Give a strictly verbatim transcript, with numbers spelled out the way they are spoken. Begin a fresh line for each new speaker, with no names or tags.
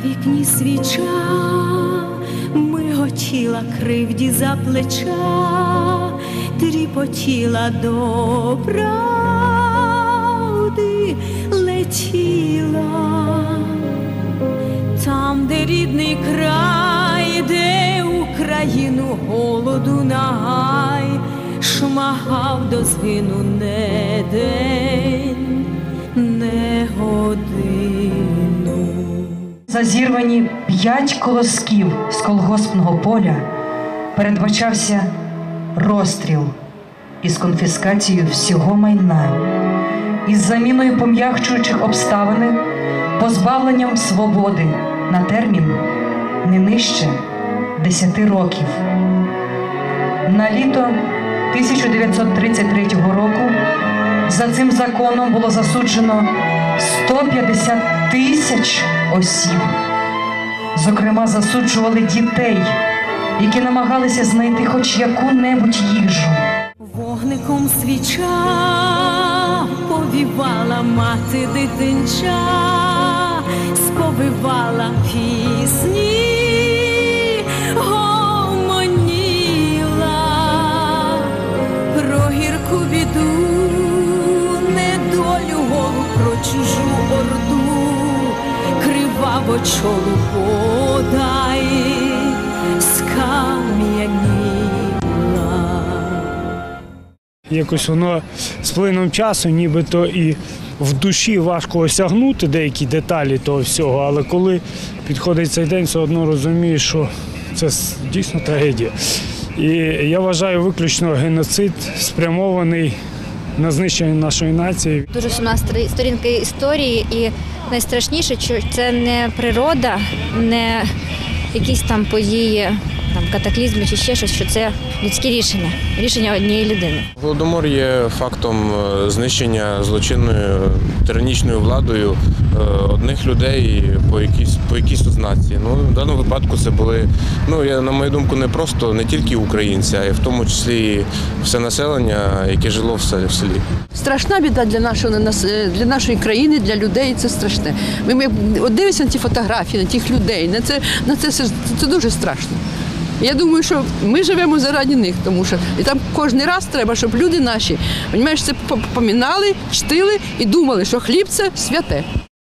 вікні свіча миготіла кривді за плеча, тріпотіла до правди летіла. Там, де рідний край, де Україну голоду нагай, шмагав до згину не день, не годину.
За зірвані п'ять колосків з колгоспного поля передбачався розстріл із конфіскацією всього майна, із заміною пом'якчуючих обставин, позбавленням свободи на термін не нижче десяти років. На літо тисяча дев'ятсот тридцять третього року за цим законом було засуджено сто п'ятдесят тисяч осіб. Зокрема, засуджували дітей, які намагалися знайти хоч яку-небудь їжу.
Вогником свіча повівала мати дитинча, сповивала пісні, гомоніла про гірку біду, недолю голу, про чужу орду, криваво чолу подай скам'яніла.
Якось воно з плином часу нібито і в душі важко осягнути деякі деталі того всього, але коли підходить цей день, все одно розумієш, що це дійсно трагедія. І я вважаю виключно геноцид, спрямований на знищення нашої нації.
Дуже сумна сторінка історії, і найстрашніше, що це не природа, не якісь там події, там катаклізми чи ще щось, що це людське рішення, рішення однієї людини.
Голодомор є фактом знищення злочинною тиранічною владою одних людей по якійсь, по якійсь ознаці. Ну, в даному випадку це були, ну, я, на мою думку, не просто не тільки українці, а й в тому числі все населення, яке жило в селі.
Страшна біда для нашого, для нашої країни, для людей, це страшне. Ми, ми от дивимося на ті фотографії, на тих людей, на це, на це, це, це дуже страшно. Я думаю, що ми живемо заради них, тому що і там кожен раз треба, щоб люди наші, розумієш, це помінали, чтили і думали, що хліб – це святе.